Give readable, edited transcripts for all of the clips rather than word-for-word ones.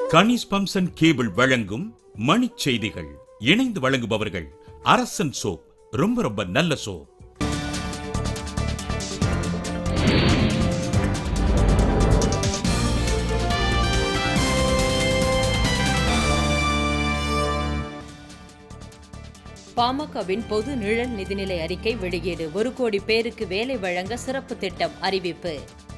கனிஸ் pumps and cable வழங்கும் மணிச் செய்திகள். இணைந்து வழங்குபவர்கள் அரசன் சோப். ரொம்ப ரொம்ப நல்ல சோப். பாமகவின் பொது நிழல் நிதிநிலை அறிக்கை வெளியீடு. 1 கோடி பேருக்கு வேலை வழங்க சிறப்பு திட்டம் அறிவிப்பு.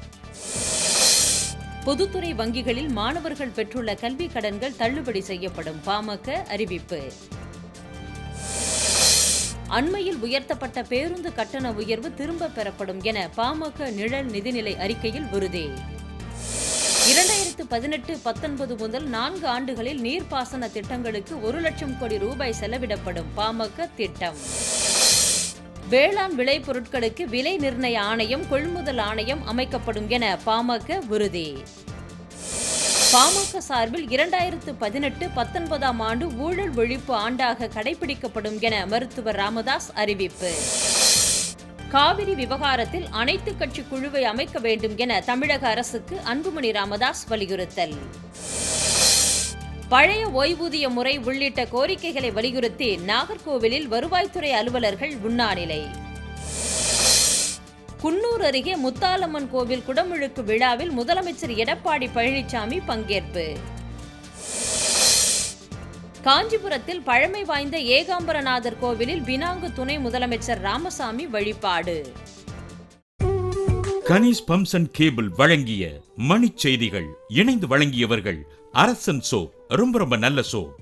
பொதுத்துறை வங்கிகளில் மாணவர்கள் பெற்றுள்ள கல்வி கடன்கள் தள்ளுபடி செய்யப்படும். பாமக அறிவிப்பு. அண்மையில் உயர்த்தப்பட்ட பேருந்து கட்டண உயர்வு திரும்ப பெறப்படும் என பாமக நிழல் நிதிநிலை அறிக்கையில் உறுதி. 2018-19 முதல் 4 ஆண்டுகளில் நீர்ப்பாசன திட்டங்களுக்கு 1 லட்சம் கோடி ரூபாய் செலவிடப்படும். பாமக திட்டம். வேளாண் விளைபொருட்களுக்கு விலை நிர்ணய ஆணையம், கொள்முதல் ஆணையம் அமைக்கப்படும் என பாமக உறுதி. பாமக சார்பில் 2018-19 ஆண்டு ஊழல் ஒழிப்பு ஆண்டாக கடைபிடிக்கப்படும் என மருத்துவர் ராமதாஸ் அறிவிப்பு. காவிரி விவகாரத்தில் அனைத்து கட்சி குழுவை அமைக்க வேண்டும் என தமிழக அரசுக்கு அன்புமணி ராமதாஸ் வலியுறுத்தல். பழைய ஓய்வூதிய முறை உள்ளிட்ட கோரிக்கைகளை வலியுறுத்தி நாகர்கோவிலில் வருவாய்த்துறை அலுவலர்கள் உண்ணாநிலை. குன்னூர் அருகே முத்தாலம்மன் கோவில் குடமுழுக்கு விழாவில் முதலமைச்சர் எடப்பாடி பழனிசாமி பங்கேற்பு. காஞ்சிபுரத்தில் பழமை வாய்ந்த ஏகாம்பரநாதர் கோவிலில் பினாங்கு துணை முதலமைச்சர் ராமசாமி வழிபாடு. கனிஸ் பம்ப்ஸ் அண்ட் கேபிள் வழங்கிய மணிச் செய்திகள். இணைந்து வழங்கியவர்கள் அரசன் சோப். ரொம்ப ரொம்ப நல்ல சோப்.